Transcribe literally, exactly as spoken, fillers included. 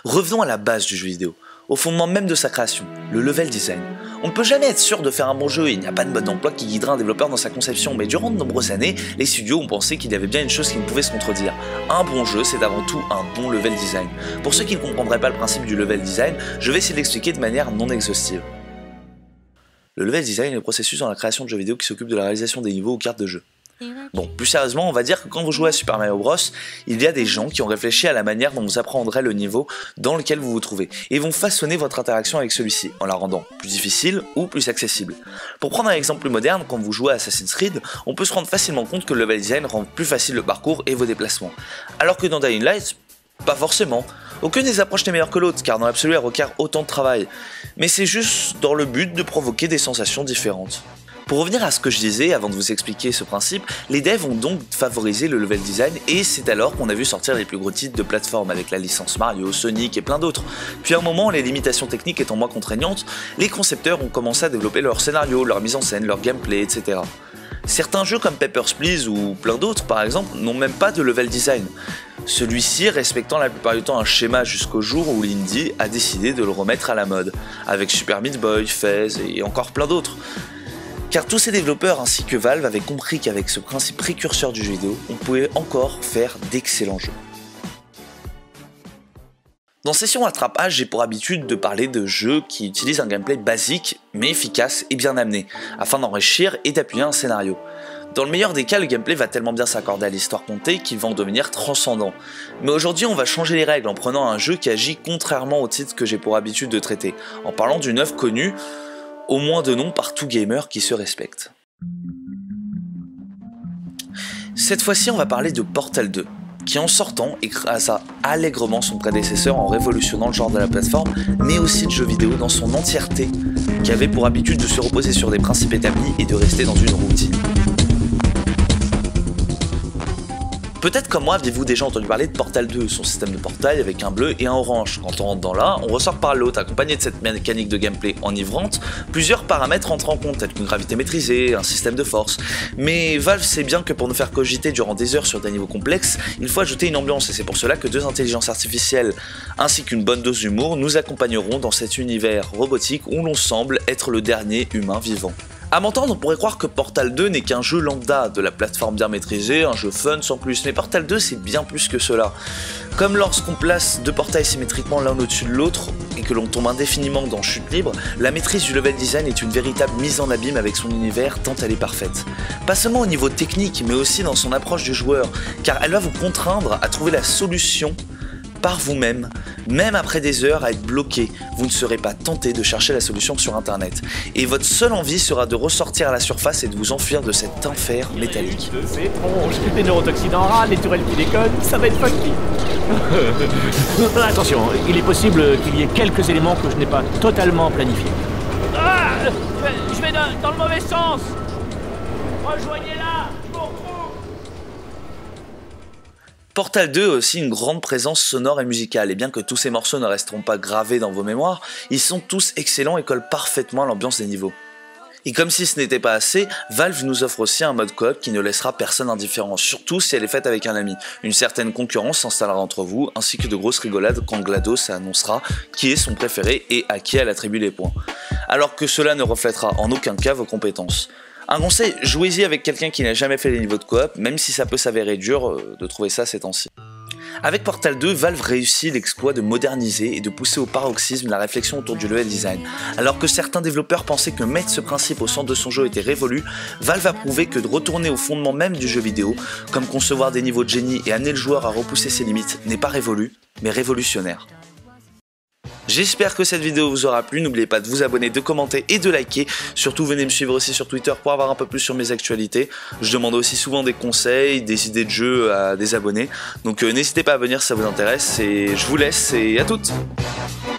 Revenons à la base du jeu vidéo, au fondement même de sa création, le level design. On ne peut jamais être sûr de faire un bon jeu et il n'y a pas de mode d'emploi qui guidera un développeur dans sa conception, mais durant de nombreuses années, les studios ont pensé qu'il y avait bien une chose qui ne pouvait se contredire. Un bon jeu, c'est avant tout un bon level design. Pour ceux qui ne comprendraient pas le principe du level design, je vais essayer de l'expliquer de manière non exhaustive. Le level design est le processus dans la création de jeux vidéo qui s'occupe de la réalisation des niveaux ou cartes de jeu. Bon, plus sérieusement, on va dire que quand vous jouez à Super Mario Bros, il y a des gens qui ont réfléchi à la manière dont vous apprendrez le niveau dans lequel vous vous trouvez, et vont façonner votre interaction avec celui-ci, en la rendant plus difficile ou plus accessible. Pour prendre un exemple plus moderne, quand vous jouez à Assassin's Creed, on peut se rendre facilement compte que le level design rend plus facile le parcours et vos déplacements. Alors que dans Dying Light, pas forcément. Aucune des approches n'est meilleure que l'autre, car dans l'absolu elle requiert autant de travail. Mais c'est juste dans le but de provoquer des sensations différentes. Pour revenir à ce que je disais avant de vous expliquer ce principe, les devs ont donc favorisé le level design et c'est alors qu'on a vu sortir les plus gros titres de plateforme avec la licence Mario, Sonic et plein d'autres. Puis à un moment, les limitations techniques étant moins contraignantes, les concepteurs ont commencé à développer leur scénario, leur mise en scène, leur gameplay, et cetera. Certains jeux comme Papers, Please ou plein d'autres par exemple n'ont même pas de level design. Celui-ci respectant la plupart du temps un schéma jusqu'au jour où l'indie a décidé de le remettre à la mode, avec Super Meat Boy, Fez et encore plein d'autres. Car tous ces développeurs ainsi que Valve avaient compris qu'avec ce principe précurseur du jeu vidéo, on pouvait encore faire d'excellents jeux. Dans Session Rattrapage, j'ai pour habitude de parler de jeux qui utilisent un gameplay basique mais efficace et bien amené, afin d'enrichir et d'appuyer un scénario. Dans le meilleur des cas, le gameplay va tellement bien s'accorder à l'histoire contée qu'il va en devenir transcendant. Mais aujourd'hui, on va changer les règles en prenant un jeu qui agit contrairement au titre que j'ai pour habitude de traiter, en parlant d'une œuvre connue, au moins de nom par tout gamer qui se respecte. Cette fois-ci, on va parler de Portal deux, qui en sortant écrasa allègrement son prédécesseur en révolutionnant le genre de la plateforme, mais aussi de jeux vidéo dans son entièreté, qui avait pour habitude de se reposer sur des principes établis et de rester dans une routine. Peut-être comme moi, aviez-vous déjà entendu parler de Portal deux, son système de portail avec un bleu et un orange. Quand on rentre dans l'un, on ressort par l'autre, accompagné de cette mécanique de gameplay enivrante, plusieurs paramètres entrent en compte, tels qu'une gravité maîtrisée, un système de force. Mais Valve sait bien que pour nous faire cogiter durant des heures sur des niveaux complexes, il faut ajouter une ambiance, et c'est pour cela que deux intelligences artificielles ainsi qu'une bonne dose d'humour nous accompagneront dans cet univers robotique où l'on semble être le dernier humain vivant. À m'entendre, on pourrait croire que Portal deux n'est qu'un jeu lambda, de la plateforme bien maîtrisée, un jeu fun sans plus, mais Portal deux c'est bien plus que cela. Comme lorsqu'on place deux portails symétriquement l'un au-dessus de l'autre, et que l'on tombe indéfiniment dans chute libre, la maîtrise du level design est une véritable mise en abîme avec son univers tant elle est parfaite. Pas seulement au niveau technique, mais aussi dans son approche du joueur, car elle va vous contraindre à trouver la solution par vous-même, même après des heures à être bloqué, vous ne serez pas tenté de chercher la solution sur internet. Et votre seule envie sera de ressortir à la surface et de vous enfuir de cet enfer métallique. C'est étrange, des neurotoxines en râle, les turelles qui déconnent, ça va être funky. Attention, il est possible qu'il y ait quelques éléments que je n'ai pas totalement planifiés. Ah, je vais, je vais dans, dans le mauvais sens. Rejoignez-la, je m'en retrouve. Portal deux a aussi une grande présence sonore et musicale, et bien que tous ces morceaux ne resteront pas gravés dans vos mémoires, ils sont tous excellents et collent parfaitement à l'ambiance des niveaux. Et comme si ce n'était pas assez, Valve nous offre aussi un mode coop qui ne laissera personne indifférent, surtout si elle est faite avec un ami. Une certaine concurrence s'installera entre vous, ainsi que de grosses rigolades quand GLaDOS annoncera qui est son préféré et à qui elle attribue les points. Alors que cela ne reflètera en aucun cas vos compétences. Un conseil, jouez-y avec quelqu'un qui n'a jamais fait les niveaux de coop, même si ça peut s'avérer dur euh, de trouver ça ces temps-ci. Avec Portal deux, Valve réussit l'exploit de moderniser et de pousser au paroxysme la réflexion autour du level design. Alors que certains développeurs pensaient que mettre ce principe au centre de son jeu était révolu, Valve a prouvé que de retourner au fondement même du jeu vidéo, comme concevoir des niveaux de génie et amener le joueur à repousser ses limites, n'est pas révolu, mais révolutionnaire. J'espère que cette vidéo vous aura plu, n'oubliez pas de vous abonner, de commenter et de liker. Surtout venez me suivre aussi sur Twitter pour avoir un peu plus sur mes actualités. Je demande aussi souvent des conseils, des idées de jeux à des abonnés. Donc euh, n'hésitez pas à venir si ça vous intéresse et je vous laisse et à toutes.